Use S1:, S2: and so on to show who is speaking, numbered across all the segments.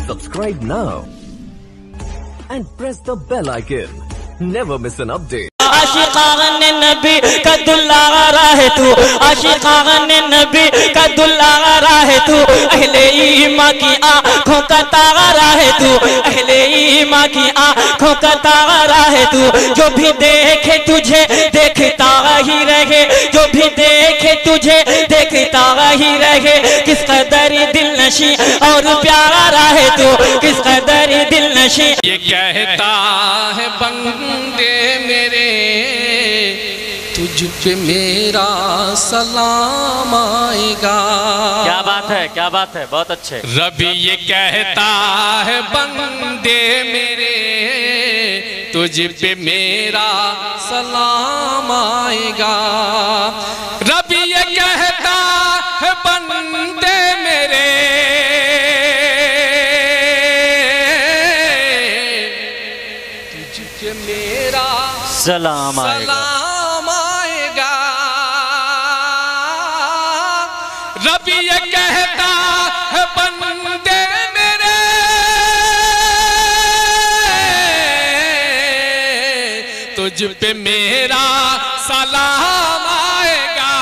S1: Subscribe now and press the bell icon. Never miss an update.
S2: आशिकान नबी का दुल्हारा है तू, आशिकान नबी का दुल्हारा है तू, अहले ईमान की आँखों का तारा है तू, अहले ईमान की आँखों का तारा है तू। जो भी देखे तुझे देखता ही रहे, जो भी देखे तुझे देखता ही रहे। किस कदर दिल नशी और प्यारा है तू, किस कदर दिल नशी।
S3: ये कहता है बंदे मेरे तुझ पे मेरा सलाम आएगा।
S2: क्या बात है, क्या बात है, बहुत अच्छे।
S3: रबी ये कहता है बंदे मेरे तुझ पे मेरा सलाम आएगा। रबी ये कहता है बंदे मेरे तुझ पे मेरा
S2: सलाम आएगा।
S3: रबी ये कहता है बंदे मेरे तुझ पे मेरा सलाम आएगा।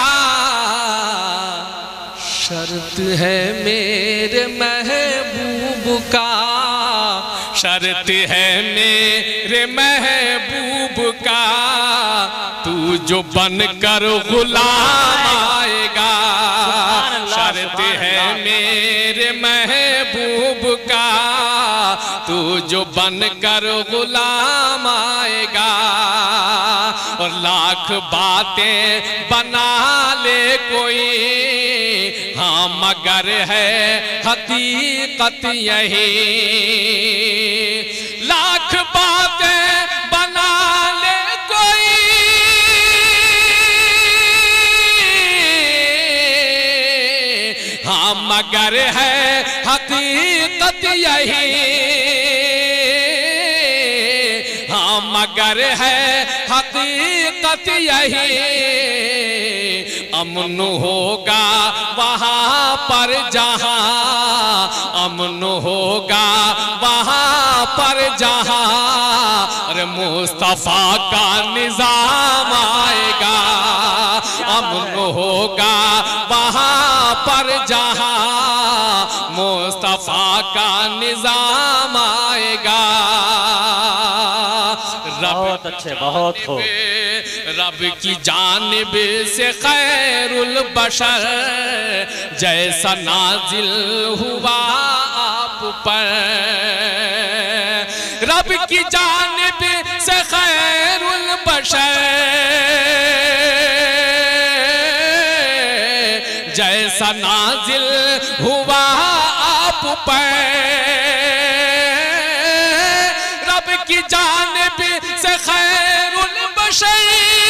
S3: शर्त है मेरे महबूब का, शर्त है मेरे महबूब का, तू जो बनकर गुलाम आएगा। शर्त है मेरे महबूब का, तू जो बनकर गुलाम आएगा। और लाख बातें बना ले कोई, हाँ मगर है हकीकत यही। लाख बातें बना ले कोई, हाँ मगर है हकीकत यही। हाँ मगर है हकीकत यही। अमन होगा वहाँ पर जहाँ, अमन होगा वहाँ पर जहाँ, अरे मुस्तफा का निजाम आएगा। अमन होगा वहाँ पर जहाँ, मुस्तफा का निजाम आएगा।
S2: बहुत अच्छे, बहुत खूब।
S3: रब की जानिब से खैरुल बशर जैसा नाजिल हुआ आप पर। रब की जानिब से खैरुल बशर जैसा नाजिल हुआ आप पर। रब की जानिब से खैरुल बशर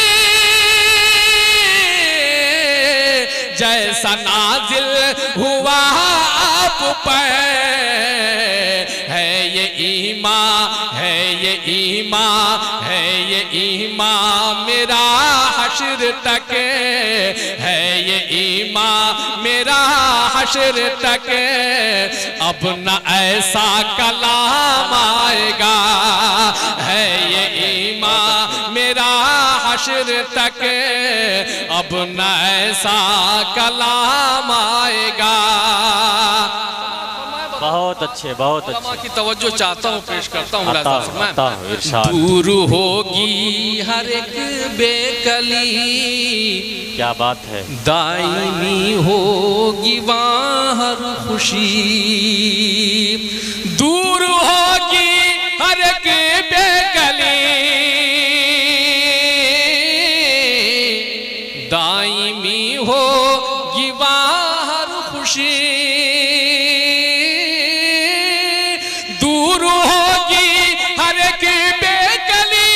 S3: जैसा नाजिल हुआ आप पर। है ये ईमान, है ये ईमान, है ये ईमान मेरा हश्र तक, है ये ईमान मेरा हश्र तक। अब न ऐसा कलाम आएगा, है ये ईमान मेरा हश्र तक। अब न ऐसा कलाम आएगा।
S2: बहुत अच्छे, बहुत अच्छे।
S3: की तवज्जो चाहता हूँ, पेश करता हूँ।
S2: दूर
S3: होगी हर एक बेकली,
S2: क्या बात है।
S3: दायमी होगी वहाँ हर खुशी। दूर होगी हर एक बेकली, दायमी होगी वहाँ हर खुशी। दूर होगी हर एक बेकली,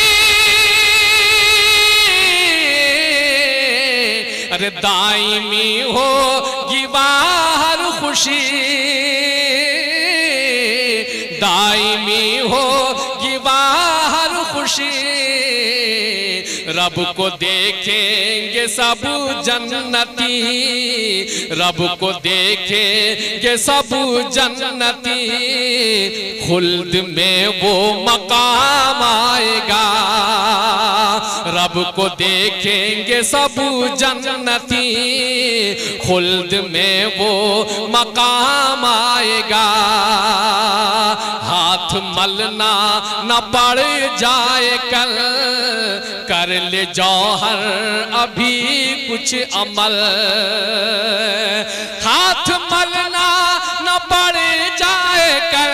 S3: अरे दायमी होगी वहाँ हर खुशी। दायमी होगी वहाँ हर खुशी। रब को देखेंगे सब जन्नती, रब को देखेंगे सब जन्नती, खुल्द में वो मकाम आएगा। रब को देखेंगे सब जन्नती, खुल्द में वो मकाम आएगा। हाथ मलना न पड़ जाए कल, कर ले जौहर अभी कुछ अमल। हाथ मलना न पड़ जाए कल,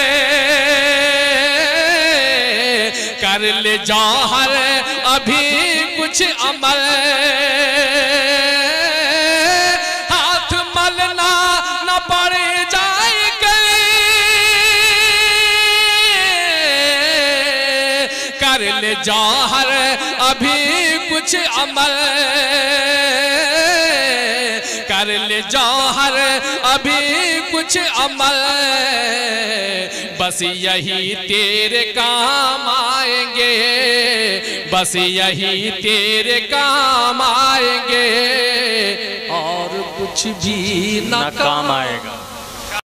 S3: कर ले जौहर अभी कुछ अमल। हाथ मलना न पड़ जाए कल, कर ले जौहर अभी कुछ अमल। कर ले जौहर अभी कुछ अमल। बस यही तेरे काम आएंगे, बस यही तेरे काम आएंगे, और कुछ भी न काम आएगा।